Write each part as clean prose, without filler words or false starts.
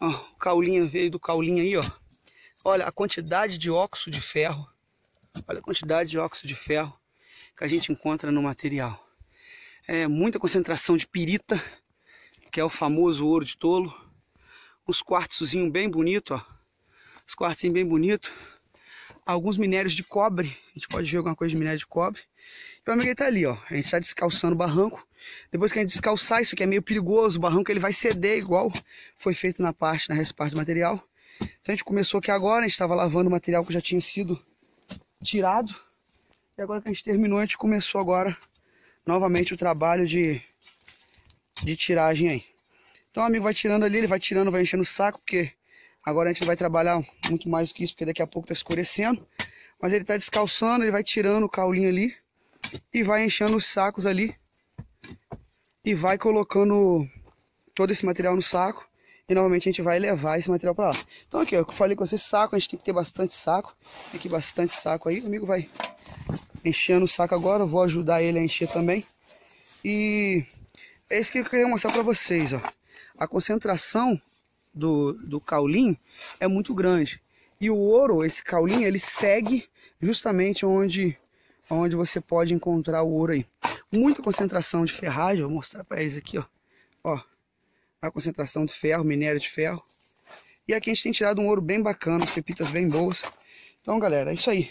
Ó, o caulinho veio do caulinho aí, ó. Olha a quantidade de óxido de ferro. Olha a quantidade de óxido de ferro que a gente encontra no material. É muita concentração de pirita, que é o famoso ouro de tolo. Uns quartzozinhos bem bonitos, ó. Os quartzinhos bem bonitos. Alguns minérios de cobre. A gente pode ver alguma coisa de minério de cobre. E o amigo tá ali, ó. A gente tá descalçando o barranco. Depois que a gente descalçar, isso aqui é meio perigoso. O barranco ele vai ceder igual foi feito na resta parte do material. Então a gente começou aqui agora. A gente estava lavando o material que já tinha sido tirado. E agora que a gente terminou, a gente começou agora novamente o trabalho de tiragem aí. Então o amigo vai tirando ali, ele vai tirando, vai enchendo o saco, porque agora a gente vai trabalhar muito mais do que isso, porque daqui a pouco tá escurecendo. Mas ele tá descalçando, ele vai tirando o caulinho ali e vai enchendo os sacos ali e vai colocando todo esse material no saco. E novamente a gente vai levar esse material para lá. Então aqui, ó, eu falei com vocês, saco, a gente tem que ter bastante saco. Tem aqui bastante saco aí, o amigo vai enchendo o saco agora, eu vou ajudar ele a encher também. E é isso que eu queria mostrar para vocês, ó. A concentração do caulim é muito grande. E o ouro, esse caulim, ele segue justamente onde você pode encontrar o ouro aí. Muita concentração de ferragem, vou mostrar para eles aqui, ó. Ó, a concentração de ferro, minério de ferro. E aqui a gente tem tirado um ouro bem bacana, as pepitas bem boas. Então, galera, é isso aí.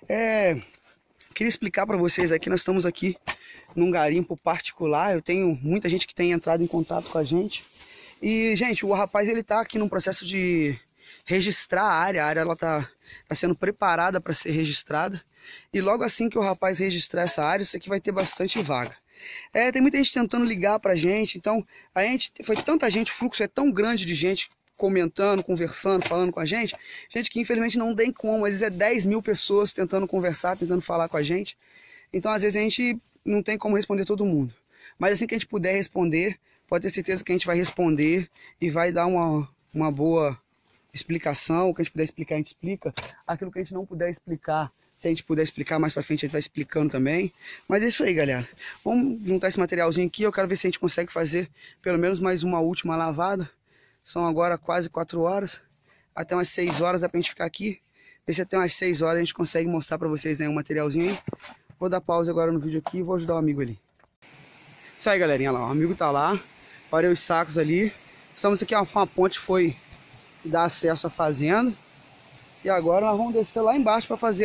Queria explicar para vocês aqui, nós estamos aqui num garimpo particular. Eu tenho muita gente que tem entrado em contato com a gente. E, gente, o rapaz ele tá aqui num processo de registrar a área ela tá sendo preparada para ser registrada. E logo assim que o rapaz registrar essa área, isso aqui vai ter bastante vaga. Tem muita gente tentando ligar pra gente, então foi tanta gente, o fluxo é tão grande de gente comentando, conversando, falando com a gente que infelizmente não tem como, às vezes é 10 mil pessoas tentando conversar, tentando falar com a gente, então às vezes a gente não tem como responder todo mundo, mas assim que a gente puder responder, pode ter certeza que a gente vai responder e vai dar uma boa explicação. O que a gente puder explicar, a gente explica. Aquilo que a gente não puder explicar, se a gente puder explicar mais pra frente, a gente vai explicando também. Mas é isso aí, galera. Vamos juntar esse materialzinho aqui. Eu quero ver se a gente consegue fazer pelo menos mais uma última lavada. São agora quase 4 horas. Até umas 6 horas dá pra gente ficar aqui. Ver se até umas 6 horas a gente consegue mostrar pra vocês aí um materialzinho aí. Vou dar pausa agora no vídeo aqui e vou ajudar o amigo ali. Isso aí, galerinha, lá. O amigo tá lá. Parei os sacos ali. Estamos aqui, uma ponte foi dar acesso à fazenda. E agora nós vamos descer lá embaixo para fazer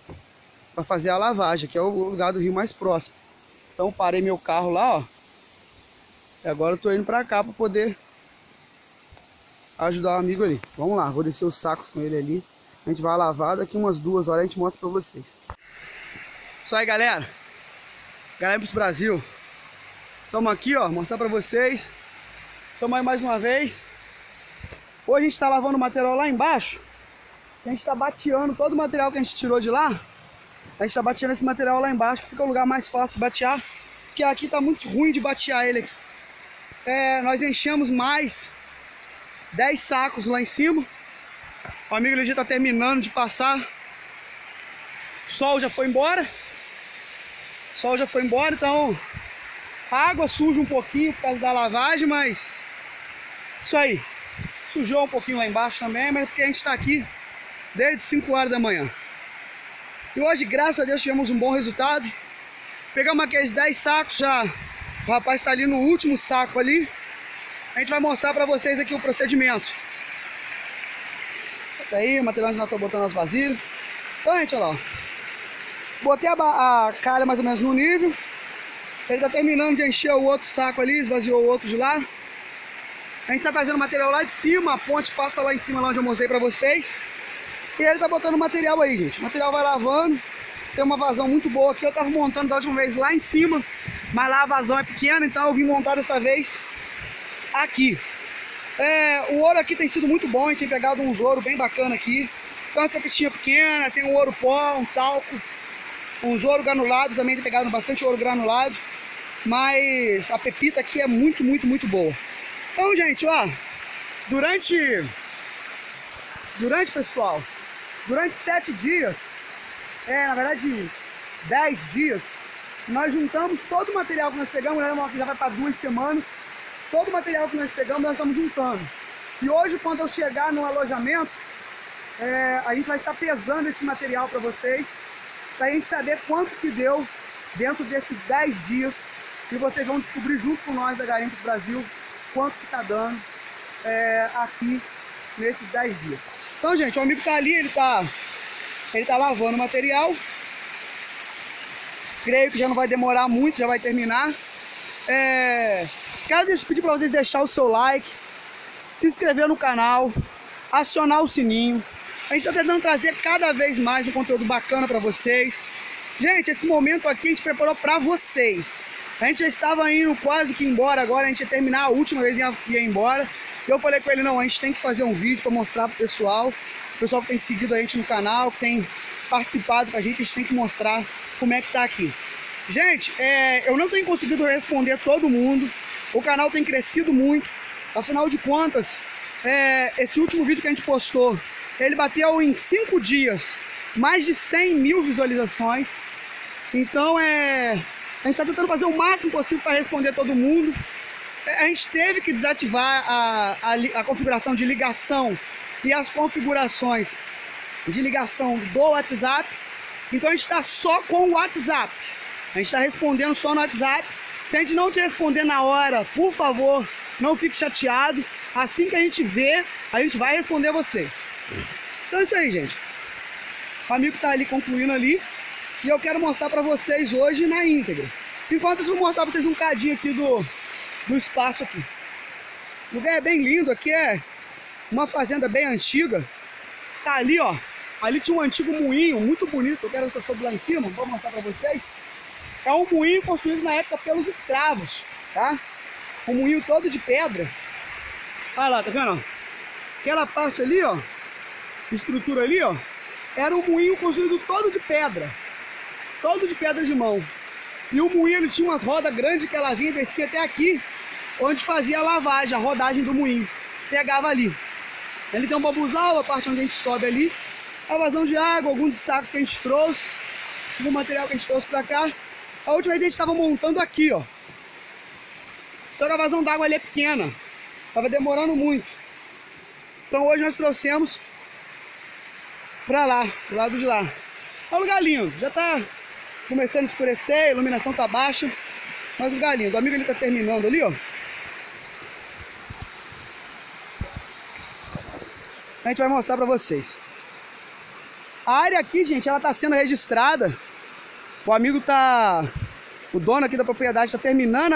a lavagem, que é o lugar do rio mais próximo. Então parei meu carro lá, ó. E agora eu tô indo para cá para poder ajudar o amigo ali. Vamos lá, vou descer os sacos com ele ali. A gente vai lavar, daqui umas 2 horas a gente mostra para vocês. Isso aí, galera. Garimpos Brasil. Estamos aqui, ó, mostrar para vocês. Estamos aí mais uma vez. Hoje a gente está lavando o material lá embaixo. A gente está bateando todo o material que a gente tirou de lá. A gente está bateando esse material lá embaixo, que fica o lugar mais fácil de batear. Porque aqui está muito ruim de batear ele aqui. Nós enchemos mais 10 sacos lá em cima. O amigo ali já está terminando de passar. O sol já foi embora. Então a água suja um pouquinho por causa da lavagem, mas isso aí. Sujou um pouquinho lá embaixo também, mas porque a gente está aqui desde 5 horas da manhã. E hoje, graças a Deus, tivemos um bom resultado. Pegamos aqueles 10 sacos já. O rapaz está ali no último saco ali. A gente vai mostrar para vocês aqui o procedimento. Tá aí, o material que nós estamos botando as vasilhas. Então, gente, olha lá. Botei a calha mais ou menos no nível. Ele está terminando de encher o outro saco ali, esvaziou o outro de lá. A gente está trazendo material lá de cima, a ponte passa lá em cima, lá onde eu mostrei para vocês. E ele está botando material aí, gente. O material vai lavando, tem uma vazão muito boa aqui. Eu estava montando da última vez lá em cima, mas lá a vazão é pequena, então eu vim montar dessa vez aqui. O ouro aqui tem sido muito bom, a gente tem pegado uns ouro bem bacana aqui. Tem uma pepitinha pequena, tem um ouro pó, um talco, uns ouro granulado também, tem pegado bastante ouro granulado. Mas a pepita aqui é muito, muito, muito boa. Então, gente, ó, durante 7 dias, na verdade 10 dias, nós juntamos todo o material que nós pegamos, já vai para 2 semanas, todo o material que nós pegamos nós estamos juntando. E hoje, quando eu chegar no alojamento, a gente vai estar pesando esse material para vocês, para a gente saber quanto que deu dentro desses 10 dias. E vocês vão descobrir junto com nós da Garimpos Brasil quanto que está dando aqui nesses 10 dias. Então, gente, o amigo está ali, ele tá lavando o material. Creio que já não vai demorar muito, já vai terminar. Quero pedir para vocês deixar o seu like, se inscrever no canal, acionar o sininho. A gente está tentando trazer cada vez mais um conteúdo bacana para vocês. Gente, esse momento aqui a gente preparou para vocês. A gente já estava indo quase que embora agora, a gente ia terminar, a última vez ia embora. E eu falei com ele, não, a gente tem que fazer um vídeo para mostrar pro pessoal. O pessoal que tem seguido a gente no canal, que tem participado com a gente tem que mostrar como é que tá aqui. Gente, eu não tenho conseguido responder todo mundo. O canal tem crescido muito. Afinal de contas, esse último vídeo que a gente postou, ele bateu em 5 dias mais de 100 mil visualizações. Então a gente está tentando fazer o máximo possível para responder todo mundo. A gente teve que desativar a configuração de ligação e as configurações de ligação do WhatsApp. Então a gente está só com o WhatsApp. A gente está respondendo só no WhatsApp. Se a gente não te responder na hora, por favor, não fique chateado. Assim que a gente vê, a gente vai responder vocês. Então é isso aí, gente. O amigo está ali concluindo ali. E eu quero mostrar para vocês hoje na íntegra. Enquanto isso, eu vou mostrar para vocês um cadinho aqui do espaço aqui. O lugar é bem lindo. Aqui é uma fazenda bem antiga. Tá ali, ó. Ali tinha um antigo moinho muito bonito. Eu quero essa sobre lá em cima. Vou mostrar para vocês. É um moinho construído na época pelos escravos, tá? Um moinho todo de pedra. Olha lá, tá vendo? Aquela parte ali, ó, estrutura ali, ó, era um moinho construído todo de pedra de mão. E o moinho, ele tinha umas rodas grandes que ela vinha e descia até aqui, onde fazia a lavagem, a rodagem do moinho. Pegava ali. Ele tem um bambuzal, a parte onde a gente sobe ali, a vazão de água, alguns sacos que a gente trouxe, algum material que a gente trouxe pra cá. A última vez a gente estava montando aqui, ó. Só que a vazão d'água ali é pequena. Tava demorando muito. Então hoje nós trouxemos pra lá, do lado de lá. Olha o lugar lindo. Já tá começando a escurecer, a iluminação tá baixa. Mas o lugar lindo. O amigo ele tá terminando ali, ó. A gente vai mostrar pra vocês. A área aqui, gente, ela tá sendo registrada. O amigo tá... O dono aqui da propriedade tá terminando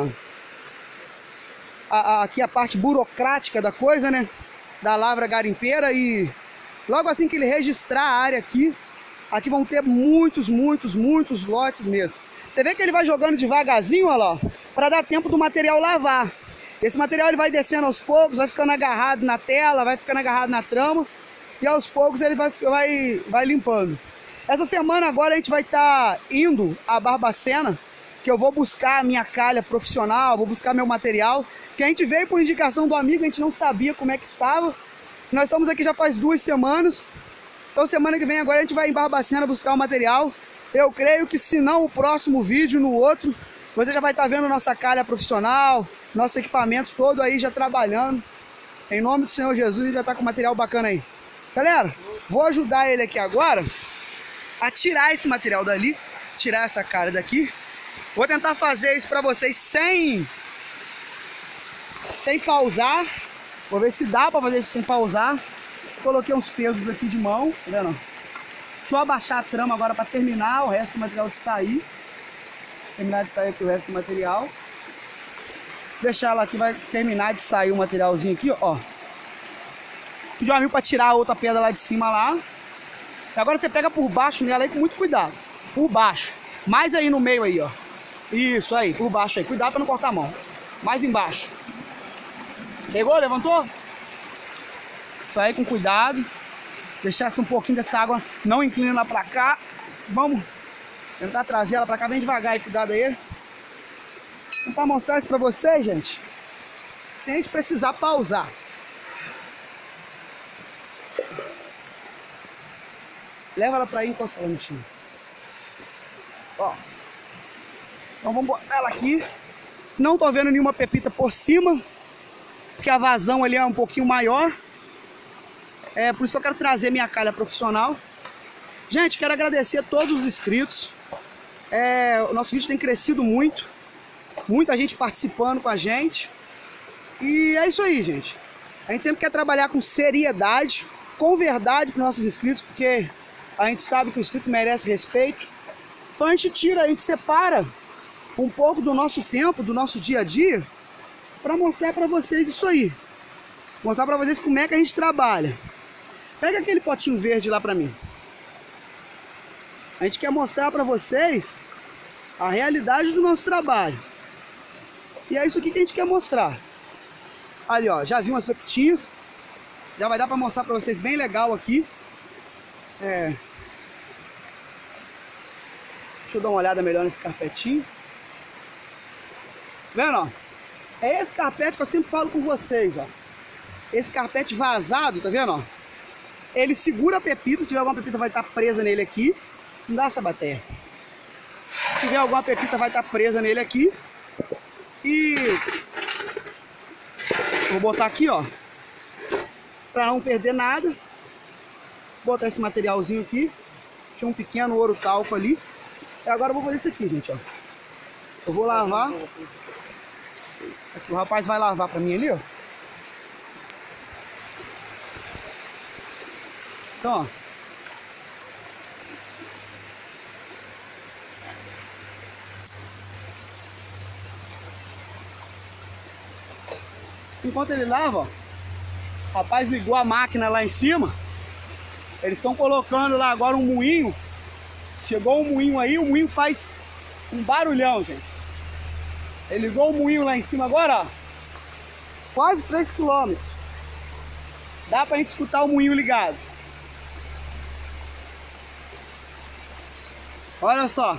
aqui a parte burocrática da coisa, né? Da lavra garimpeira. E logo assim que ele registrar a área aqui, aqui vão ter muitos lotes mesmo. Você vê que ele vai jogando devagarzinho, olha lá, para dar tempo do material lavar. Esse material ele vai descendo aos poucos, vai ficando agarrado na tela, vai ficando agarrado na trama. E aos poucos ele vai limpando. Essa semana agora a gente vai estar indo a Barbacena, que eu vou buscar a minha calha profissional, vou buscar meu material, que a gente veio por indicação do amigo, a gente não sabia como é que estava. Nós estamos aqui já faz 2 semanas, então semana que vem agora a gente vai em Barbacena buscar o material. Eu creio que se não o próximo vídeo, no outro, você já vai estar vendo nossa calha profissional, nosso equipamento todo aí já trabalhando. Em nome do Senhor Jesus, a gente já está com material bacana aí. Galera, vou ajudar ele aqui agora a tirar esse material dali, tirar essa calha daqui. Vou tentar fazer isso para vocês sem pausar. Vou ver se dá para fazer isso sem pausar. Coloquei uns pesos aqui de mão, tá vendo? Deixa eu abaixar a trama agora para terminar o resto do material de sair. Terminar de sair aqui o resto do material. Deixar ela aqui, vai terminar de sair o materialzinho aqui, ó. Pedi um amigo para tirar a outra pedra lá de cima lá. E agora você pega por baixo nela aí com muito cuidado. Por baixo. Mais aí no meio aí, ó. Isso aí, por baixo aí. Cuidado para não cortar a mão. Mais embaixo. Pegou? Levantou? Isso aí com cuidado. Deixar essa um pouquinho dessa água não inclina lá pra cá. Vamos tentar trazer ela pra cá bem devagar aí, cuidado aí. Vou tentar mostrar isso pra vocês, gente, sem a gente precisar pausar. Leva ela pra aí e encosta ela no chão. Ó. Então vamos botar ela aqui. Não tô vendo nenhuma pepita por cima. porque a vazão ali é um pouquinho maior. É por isso que eu quero trazer minha calha profissional. Gente, quero agradecer a todos os inscritos. O nosso vídeo tem crescido muito. Muita gente participando com a gente. E é isso aí, gente. A gente sempre quer trabalhar com seriedade, com verdade para os nossos inscritos, porque a gente sabe que o inscrito merece respeito. Então a gente separa um pouco do nosso tempo, do nosso dia a dia, para mostrar para vocês isso aí. Mostrar para vocês como é que a gente trabalha. Pega aquele potinho verde lá para mim. A gente quer mostrar para vocês a realidade do nosso trabalho. E é isso aqui que a gente quer mostrar. Ali, ó, já vi umas pepitinhas. Já vai dar para mostrar para vocês bem legal aqui. Deixa eu dar uma olhada melhor nesse carpetinho. Vendo, ó? É esse carpete que eu sempre falo com vocês, ó. Esse carpete vazado, tá vendo, ó? Ele segura a pepita, se tiver alguma pepita vai estar presa nele aqui. Não dá essa bateria. Se tiver alguma pepita vai estar presa nele aqui. E vou botar aqui, ó, para não perder nada. Vou botar esse materialzinho aqui. Tinha um pequeno ouro talco ali. E agora eu vou fazer isso aqui, gente, ó. Eu vou lavar. Aqui, o rapaz vai lavar pra mim ali, ó. Então, ó. Enquanto ele lava, ó, o rapaz ligou a máquina lá em cima. Eles estão colocando lá agora um moinho. Chegou um moinho aí, o moinho faz um barulhão, gente. Ele ligou o moinho lá em cima agora, ó. Quase 3 km. Dá pra gente escutar o moinho ligado. Olha só.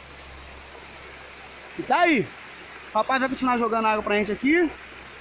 E tá aí. O rapaz vai continuar jogando água pra gente aqui.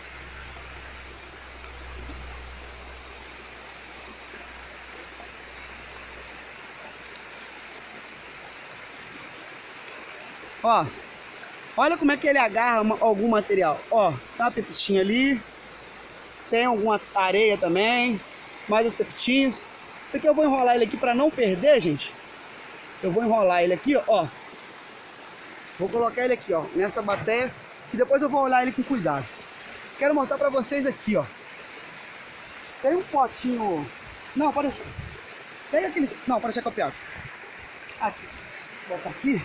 Ó, olha como é que ele agarra algum material. Ó, tá uma pepitinha ali. Tem alguma areia também. Mais as pepitinhas. Isso aqui eu vou enrolar ele aqui pra não perder, gente. Eu vou enrolar ele aqui, ó. Vou colocar ele aqui, ó, nessa bateia. E depois eu vou olhar ele com cuidado. Quero mostrar pra vocês aqui, ó. Tem um potinho... Não, pode deixar. Pega aqueles... Não, pode deixar que eu pego. Aqui. Vou botar aqui.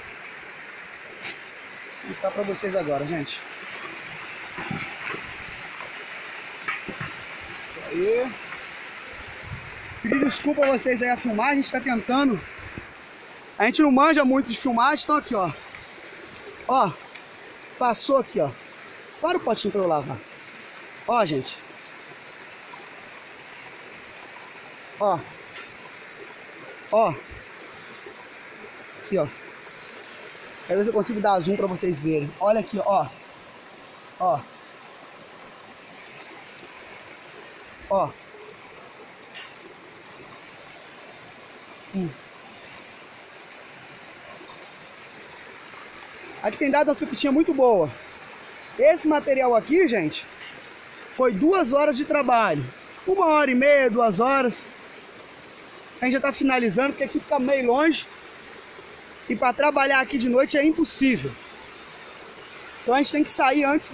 Vou mostrar pra vocês agora, gente. Aí. Pedir desculpa a vocês aí a filmar, a gente tá tentando. A gente não manja muito de filmagem, então aqui, ó. Ó, passou aqui, ó. Para o potinho pra eu lavar. Ó, gente. Ó. Ó. Aqui, ó. Quero ver se eu consigo dar zoom pra vocês verem. Olha aqui, ó. Ó. Ó. Aqui tem dado umas pepitinhas muito boas. Esse material aqui, gente, foi 2 horas de trabalho. 1h30, 2 horas. A gente já tá finalizando, porque aqui fica meio longe. E para trabalhar aqui de noite é impossível. Então a gente tem que sair antes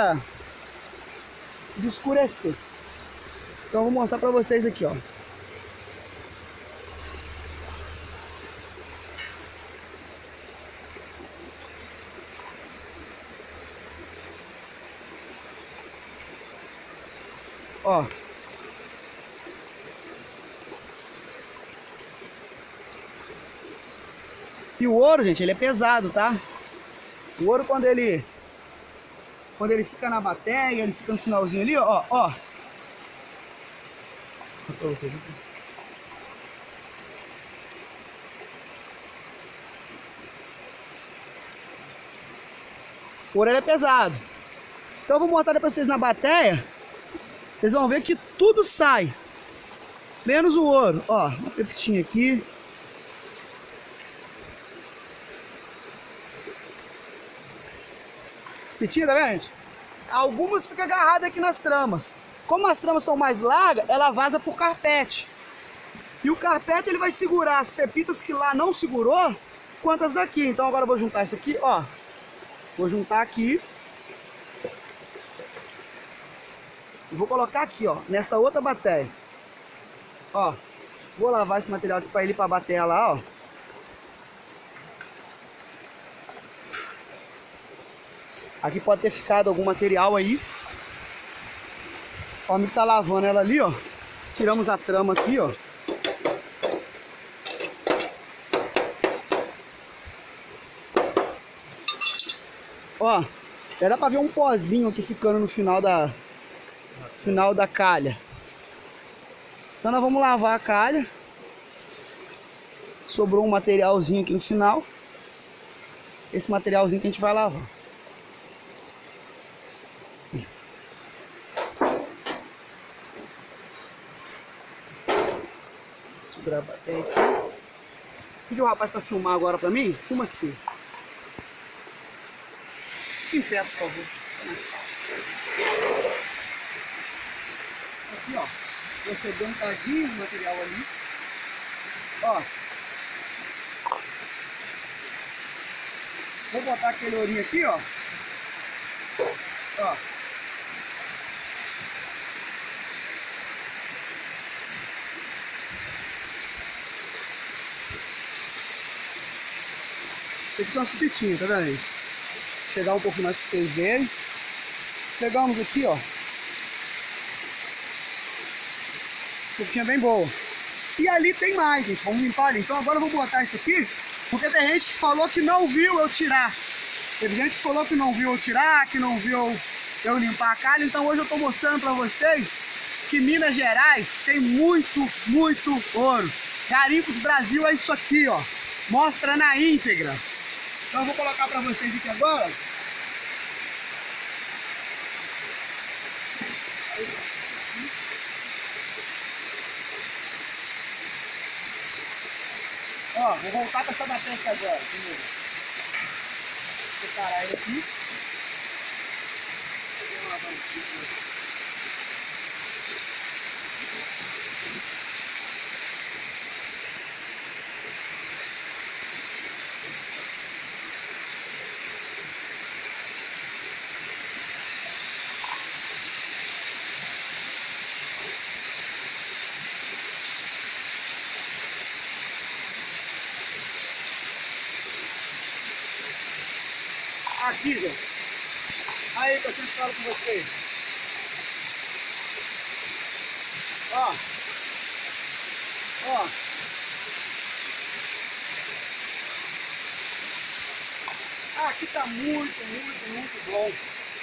de escurecer. Então eu vou mostrar para vocês aqui, ó. Ó. E o ouro, gente, ele é pesado, tá? O ouro quando ele fica na bateia, ele fica no finalzinho ali, ó, ó. Vou mostrar pra vocês aqui. O ouro ele é pesado. Então eu vou mostrar pra vocês na bateia. Vocês vão ver que tudo sai. Menos o ouro. Ó, uma pepitinha aqui. Pepitinha, tá vendo, gente? algumas ficam agarradas aqui nas tramas. Como as tramas são mais largas, ela vaza por carpete. E o carpete ele vai segurar as pepitas que lá não segurou, quantas daqui. Então agora eu vou juntar isso aqui, ó. Vou juntar aqui. E vou colocar aqui, ó, nessa outra bateia. Ó, vou lavar esse material aqui para ele para a bateia lá, ó. Aqui pode ter ficado algum material aí. O amigo tá lavando ela ali, ó. Tiramos a trama aqui, ó. Ó, dá pra ver um pozinho aqui ficando no final da calha. Então nós vamos lavar a calha. Sobrou um materialzinho aqui no final. Esse materialzinho que a gente vai lavar. Segurar a bateria aqui. Pedi o rapaz pra filmar agora pra mim. Filma assim. Fique em pé, por favor. Aqui, ó. Você deu um cadinho de material ali. Ó. Vou botar aquele ourinho aqui, ó. Ó. Aqui são as pitinhas, tá vendo aí? Chegar um pouco mais pra vocês verem. Pegamos aqui, ó. Pitinha bem boa. E ali tem mais, gente. Vamos limpar ali. Então agora eu vou botar isso aqui, porque tem gente que falou que não viu eu tirar. Teve gente que falou que não viu eu tirar, que não viu eu limpar a calha. Então hoje eu tô mostrando pra vocês que Minas Gerais tem muito, muito ouro. Garimpos Brasil é isso aqui, ó. Mostra na íntegra. Então eu vou colocar pra vocês aqui agora. Ó, vou voltar com essa bateria aqui agora. Primeiro. Vou separar ele aqui. Aqui, gente. Aí que eu sempre falo com vocês. Ó. Ó. Aqui tá muito, muito, muito bom.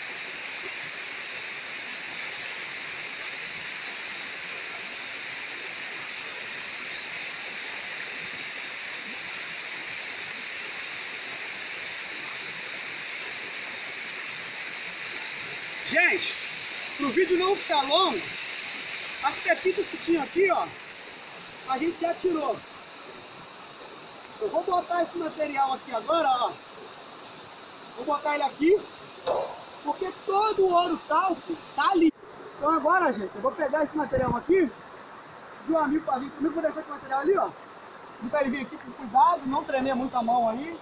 Gente, pro vídeo não ficar longo, as pepitas que tinha aqui, ó, a gente já tirou. Eu vou botar esse material aqui agora, ó. Vou botar ele aqui, porque todo o ouro talco tá ali. Então agora, gente, eu vou pegar esse material aqui, de um amigo para vir comigo, vou deixar esse material ali, ó. Pra ele vir aqui com cuidado, não tremer muito a mão aí.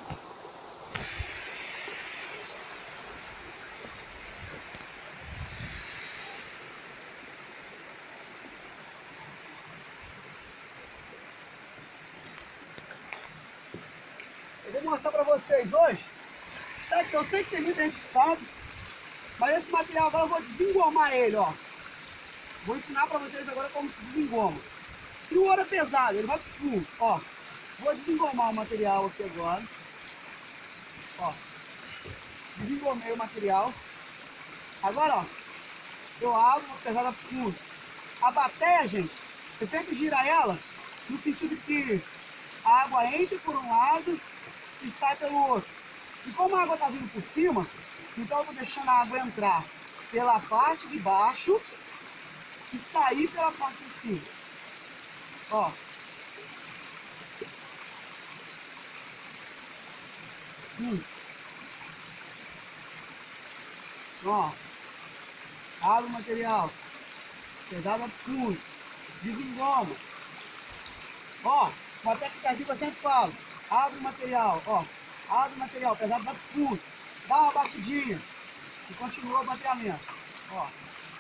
Eu vou mostrar pra vocês hoje, tá? Que eu sei que tem muita gente que sabe, mas esse material agora eu vou desengomar ele, ó. Vou ensinar pra vocês agora como se desengoma. E o ouro é pesado, ele vai pro fundo, ó. Vou desengomar o material aqui agora. Ó. Desengomei o material. Agora, ó. Eu abro, vou pesar pro fundo. A bateia, gente, você sempre gira ela no sentido que a água entra por um lado e sai pelo outro. E como a água está vindo por cima, então eu estou deixando a água entrar pela parte de baixo e sair pela parte de cima. Ó. Ó. Abre o material. Pesado vai pro fundo. Desengoma. Ó, uma técnica que eu sempre falo. Abre o material, ó. Abre o material, pesado vai pro fundo. Dá uma batidinha. E continua o bateamento. Ó.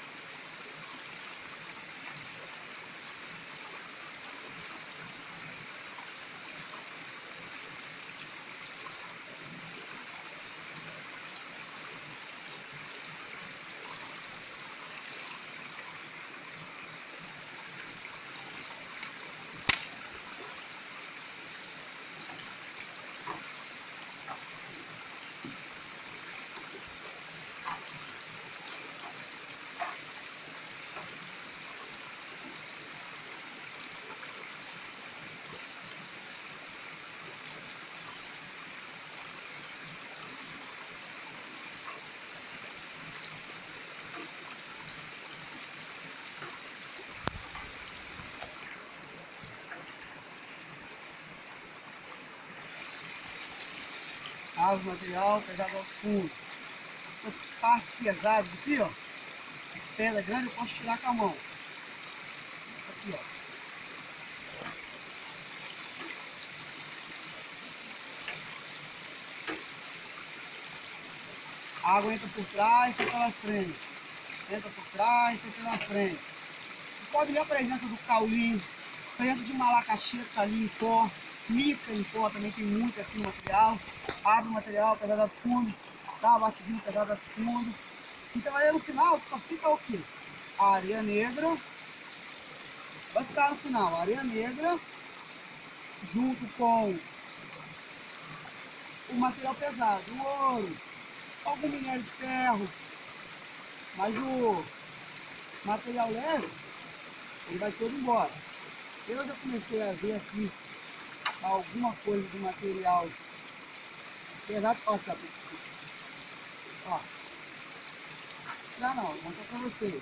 Abre o material, pesado ao fundo. Essas partes pesadas aqui, ó. As pedras grandes eu posso tirar com a mão. Aqui, ó. A água entra por trás e pela frente. Entra por trás e pela frente. Vocês podem ver a presença do caulim, presença de malacaxeta ali em pó, mica em pó também tem muito aqui no material. Abre o material, pesado ao fundo, dá uma batidinha pesada ao fundo. Então aí no final só fica o que? A areia negra. Vai ficar no final a areia negra junto com o material pesado, o ouro, algum minério de ferro, mas o material leve ele vai todo embora. Eu já comecei a ver aqui alguma coisa do material pesado. Ó, tá, ó. Já não, vou mostrar pra vocês.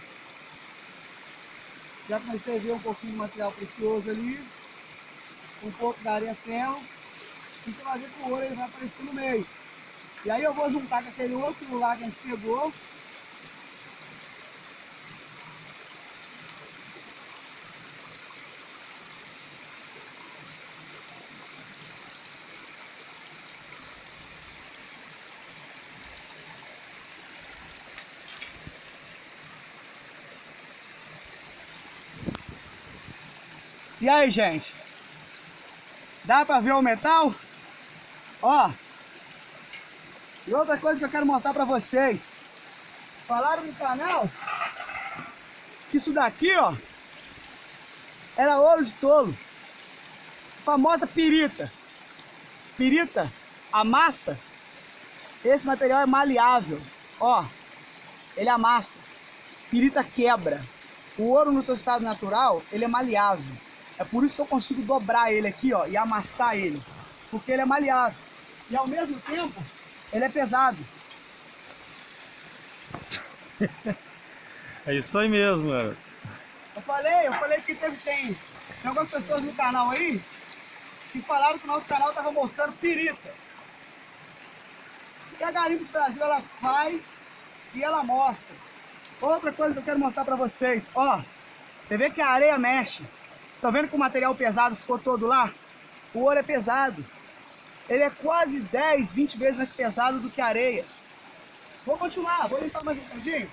Já comecei a ver um pouquinho de material precioso ali, um pouco da areia ferro, e você vai ver que o ouro ele vai aparecer no meio. E aí eu vou juntar com aquele outro lá que a gente pegou. E aí, gente? Dá pra ver o metal? Ó. E outra coisa que eu quero mostrar pra vocês. Falaram no canal que isso daqui, ó, era ouro de tolo. Famosa pirita. Pirita, a massa. Esse material é maleável. Ó, ele amassa. Pirita quebra. O ouro no seu estado natural, ele é maleável. É por isso que eu consigo dobrar ele aqui, ó, e amassar ele. Porque ele é maleável. E ao mesmo tempo, ele é pesado. É isso aí mesmo, mano. Eu falei que tem algumas pessoas no canal aí que falaram que o nosso canal estava mostrando pirita. E a Garimpo do Brasil, ela faz e ela mostra. Outra coisa que eu quero mostrar pra vocês, ó. Você vê que a areia mexe. Estão vendo que o material pesado ficou todo lá? O ouro é pesado. Ele é quase 10, 20 vezes mais pesado do que a areia. Vou continuar, vou limpar mais um pouquinho.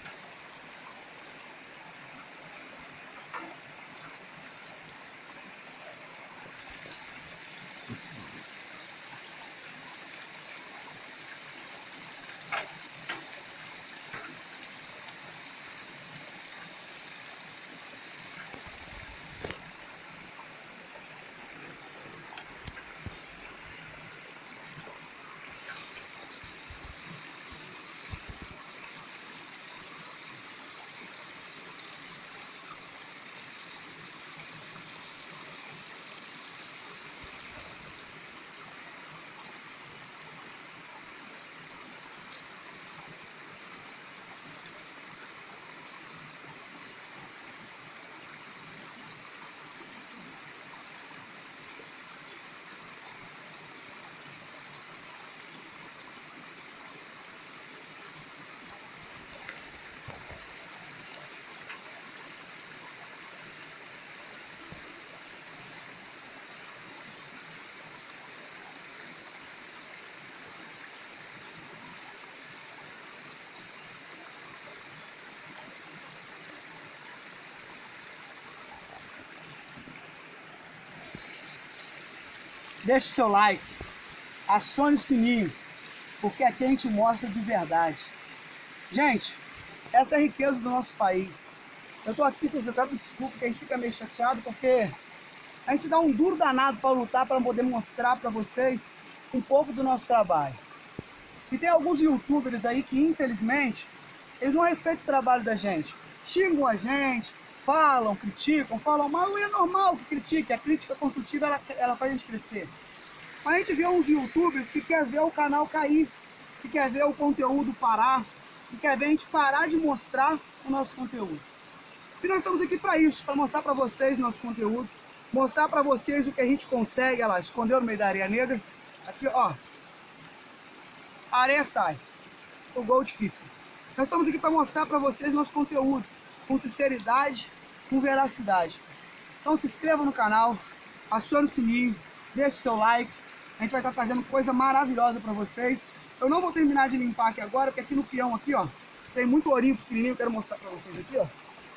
deixe seu like, acione o sininho, porque aqui a gente mostra de verdade. Gente, essa é a riqueza do nosso país. Eu tô aqui, vocês até me desculpem, que a gente fica meio chateado, porque a gente dá um duro danado para lutar, para poder mostrar para vocês um pouco do nosso trabalho. E tem alguns youtubers aí que, infelizmente, eles não respeitam o trabalho da gente. Xingam a gente, falam, criticam, falam mal, e é normal que critique. A crítica construtiva, ela faz a gente crescer. Mas a gente vê uns youtubers que quer ver o canal cair, que quer ver o conteúdo parar, que quer ver a gente parar de mostrar o nosso conteúdo. E nós estamos aqui para isso, para mostrar para vocês nosso conteúdo, mostrar para vocês o que a gente consegue. Olha lá, escondeu no meio da areia negra. Aqui, ó, a areia sai, o gold fica. Nós estamos aqui para mostrar para vocês nosso conteúdo, com sinceridade, com veracidade. Então se inscreva no canal, acione o sininho, deixe seu like. A gente vai estar fazendo coisa maravilhosa para vocês. Eu não vou terminar de limpar aqui agora, porque aqui no peão aqui, ó, tem muito ourinho pequenininho, eu quero mostrar para vocês aqui, ó.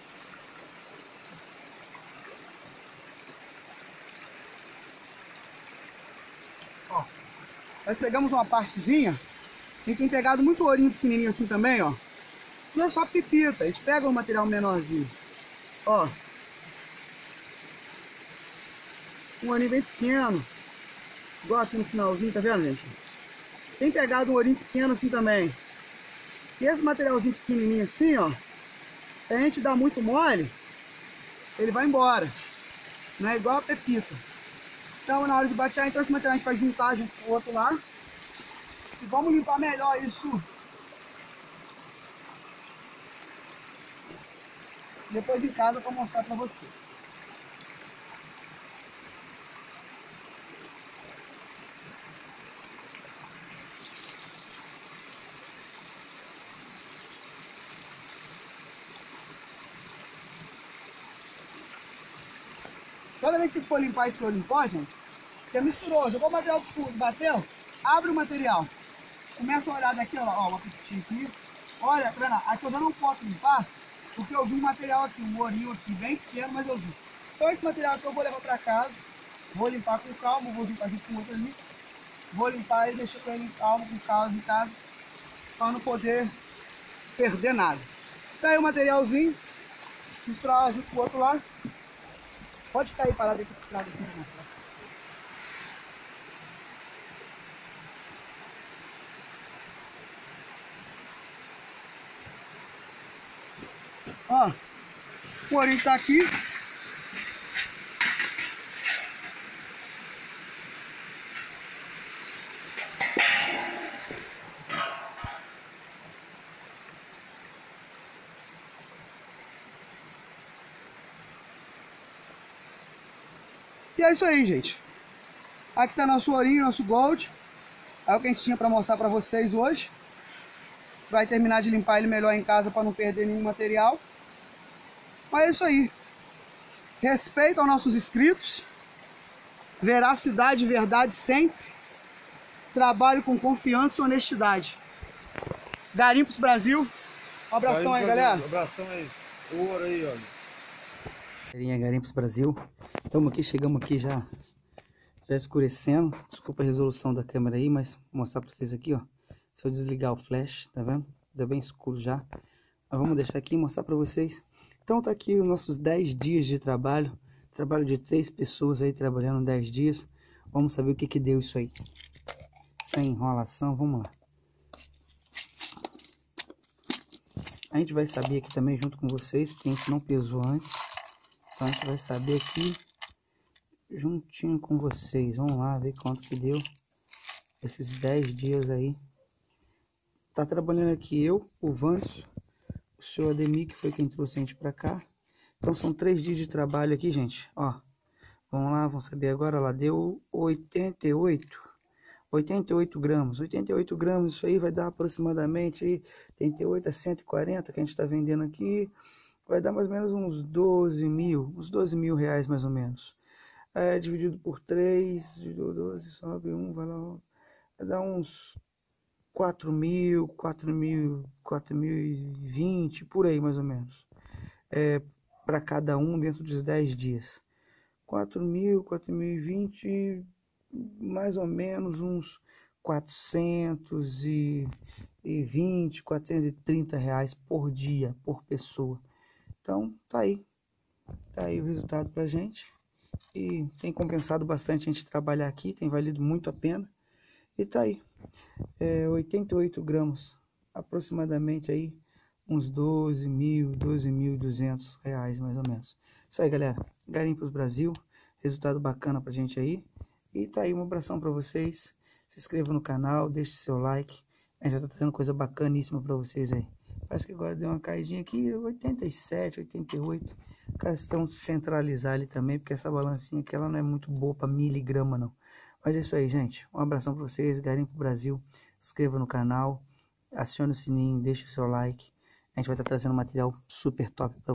Ó, nós pegamos uma partezinha e tem pegado muito ourinho pequenininho assim também, ó. Não é só pepita, a gente pega um material menorzinho. Ó, um ourinho bem pequeno, igual aqui no finalzinho, tá vendo, gente? Tem pegado um ourinho pequeno assim também. E esse materialzinho pequenininho assim, ó, se a gente dá muito mole, ele vai embora. Não é igual a pepita. Então, na hora de batear, então esse material a gente vai juntar junto com o outro lá. E vamos limpar melhor isso. Depois em casa para mostrar para vocês. Toda vez que vocês for limpar esse olho em pó, gente, você misturou, jogou o material pro fundo, bateu, abre o material. Começa a olhar daqui, ó, uma pitinha aqui. Olha, tá vendo? Aqui eu já não posso limpar, porque eu vi um material aqui, um ourinho aqui, bem pequeno, mas eu vi. Então esse material aqui eu vou levar para casa, vou limpar com calma, vou juntar junto com o outro ali. Vou limpar e deixar com ele calmo, com calma em casa, para não poder perder nada. Então aí o materialzinho, misturar junto com o outro lá. Pode cair parado aqui pro lado aqui. Ó, o ourinho tá aqui. E é isso aí, gente. Aqui tá nosso ourinho, nosso gold. É o que a gente tinha para mostrar para vocês hoje. Vai terminar de limpar ele melhor em casa para não perder nenhum material. Mas é isso aí. Respeito aos nossos inscritos. Veracidade e verdade sempre. Trabalho com confiança e honestidade. Garimpos Brasil. Um abração aí, galera. Um abração aí. O ouro aí, olha. Garimpos Brasil. Estamos aqui, chegamos aqui já escurecendo. Desculpa a resolução da câmera aí, mas vou mostrar para vocês aqui, ó. Se eu desligar o flash, tá vendo? Tá bem escuro já. Mas vamos deixar aqui e mostrar para vocês. Então tá aqui os nossos 10 dias de trabalho. Trabalho de 3 pessoas aí trabalhando 10 dias. Vamos saber o que que deu isso aí. Sem enrolação, vamos lá. A gente vai saber aqui também junto com vocês, porque a gente não pesou antes. Então a gente vai saber aqui juntinho com vocês. Vamos lá ver quanto que deu esses 10 dias aí. Tá trabalhando aqui eu, o Vancio, o seu Ademir, que foi quem trouxe a gente pra cá. Então são 3 dias de trabalho aqui, gente. Ó, vamos lá, vamos saber agora. Lá deu 88 gramas. 88 gramas, isso aí vai dar aproximadamente aí, 88 a 140 que a gente tá vendendo aqui. Vai dar mais ou menos uns 12 mil reais mais ou menos. Dividido por 3, 12, sobe 1, vai dar uns 4.020, por aí mais ou menos. Para cada um dentro dos 10 dias. 4.020, mais ou menos uns 420, 430 reais por dia, por pessoa. Então tá aí o resultado pra gente, e tem compensado bastante a gente trabalhar aqui, tem valido muito a pena, e tá aí, 88 gramas, aproximadamente aí uns 12.200 reais mais ou menos. Isso aí, galera, Garimpos Brasil, resultado bacana pra gente aí, e tá aí, um abração pra vocês, se inscreva no canal, deixe seu like, a gente já tá trazendo coisa bacaníssima pra vocês aí. Parece que agora deu uma caidinha aqui, 87, 88, questão de centralizar ali também, porque essa balancinha aqui ela não é muito boa para miligrama não. Mas é isso aí, gente, um abração para vocês, Garimpo Brasil, se inscreva no canal, acione o sininho, deixe o seu like, a gente vai estar trazendo material super top para